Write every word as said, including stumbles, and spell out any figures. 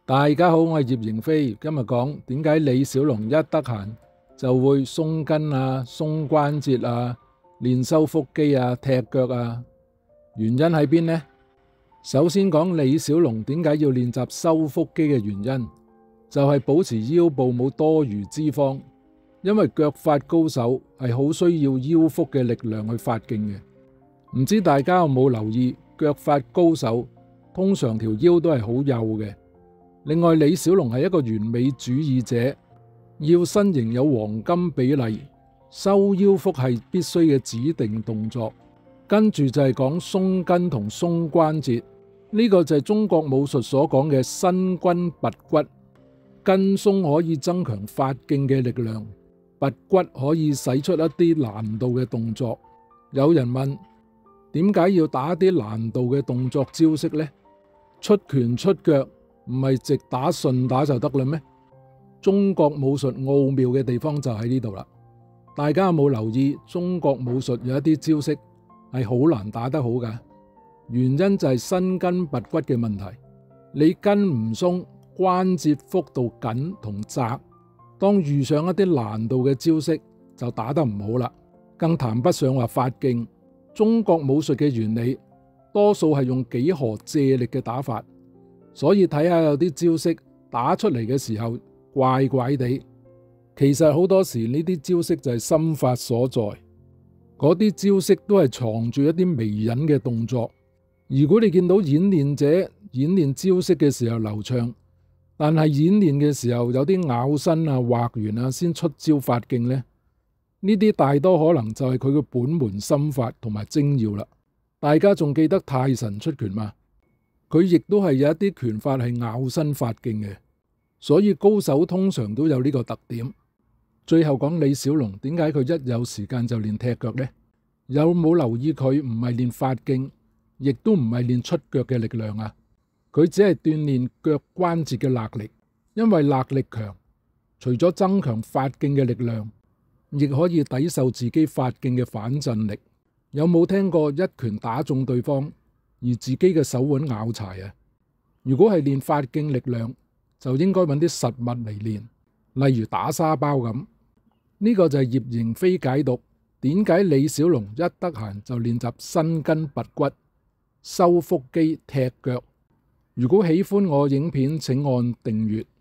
大家好，我係葉迎飛，今日講點解李小龍一得閒就會鬆筋啊、鬆關節啊、練收腹肌啊、踢腳啊，原因喺邊呢？首先講李小龍點解要練習收腹肌嘅原因，就係保持腰部冇多餘脂肪，因為腳法高手係好需要腰腹嘅力量去發勁嘅。唔知大家有冇留意，腳法高手通常條腰都係好幼嘅。另外，李小龍係一個完美主義者，要身形有黃金比例，收腰腹係必須嘅指定動作。跟住就係講鬆筋同鬆關節，呢個就係中國武術所講嘅伸筋拔骨。筋鬆可以增強發勁嘅力量，拔骨可以使出一啲難度嘅動作。有人問，點解要打啲難度嘅動作招式呢？出拳出腳唔係直打順打就得啦咩？中國武術奧妙嘅地方就喺呢度啦。大家有冇留意中國武術有一啲招式係好難打得好㗎？原因就係伸筋拔骨嘅問題。你筋唔鬆，關節幅度緊同窄，當遇上一啲難度嘅招式就打得唔好啦，更談不上話發勁。中國武術嘅原理多數係用幾何借力嘅打法，所以睇下有啲招式打出嚟嘅時候怪怪地，其實好多時呢啲招式就係心法所在。嗰啲招式都係藏住一啲微隱嘅動作。如果你見到演練者演練招式嘅時候流暢，但係演練嘅時候有啲咬身啊、畫圓啊先出招發勁呢，呢啲大多可能就係佢嘅本門心法同埋精要啦。大家仲記得泰神出拳嘛？佢亦都係有一啲拳法係咬身發勁嘅，所以高手通常都有呢個特點。最後講李小龍點解佢一有時間就練踢腳呢？有冇留意佢唔係練發勁，亦都唔係練出腳嘅力量啊？佢只係鍛煉腳關節嘅勒力，因為勒力強，除咗增強發勁嘅力量，亦可以抵受自己發勁嘅反震力。有冇聽過一拳打中對方而自己嘅手腕拗柴啊？如果係練發勁力量，就應該揾啲實物嚟練，例如打沙包咁。呢個就係葉迎飛解讀點解李小龍一得閒就練習伸筋拔骨、收腹肌、踢腳。如果喜歡我影片，請按訂閱。